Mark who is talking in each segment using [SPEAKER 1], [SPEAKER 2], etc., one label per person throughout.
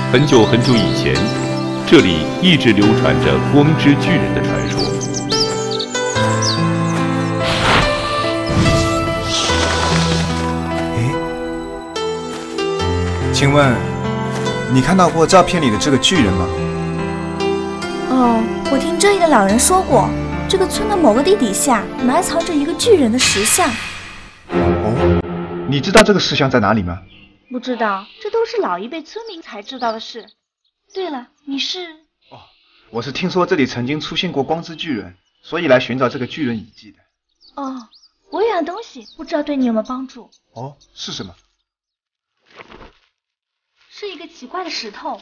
[SPEAKER 1] 很久很久以前，这里一直流传着光之巨人的传说。
[SPEAKER 2] 请问，你看到过照片里的这个巨人吗？
[SPEAKER 3] 哦，我听这里的老人说过，这个村的某个地底下埋藏着一个巨人的石像。
[SPEAKER 2] 哦，你知道这个石像在哪里吗？
[SPEAKER 3] 不知道，这都是老一辈村民才知道的事。对了，你是？
[SPEAKER 2] 哦，我是听说这里曾经出现过光之巨人，所以来寻找这个巨人遗迹的。
[SPEAKER 3] 哦，我有样东西，不知道对你有没有帮助。
[SPEAKER 2] 哦，是什么？
[SPEAKER 3] 是一个奇怪的石头。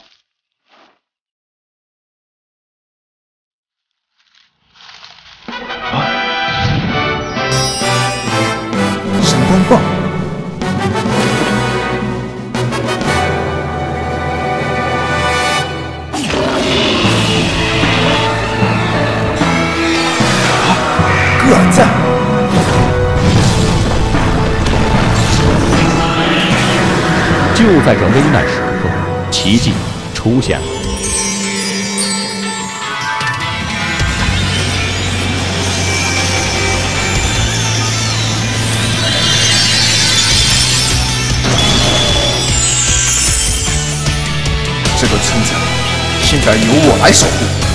[SPEAKER 2] 闪光棒。个儿赞。
[SPEAKER 4] 就在这危难时刻，奇迹出现了。
[SPEAKER 2] 这个村子现在由我来守护。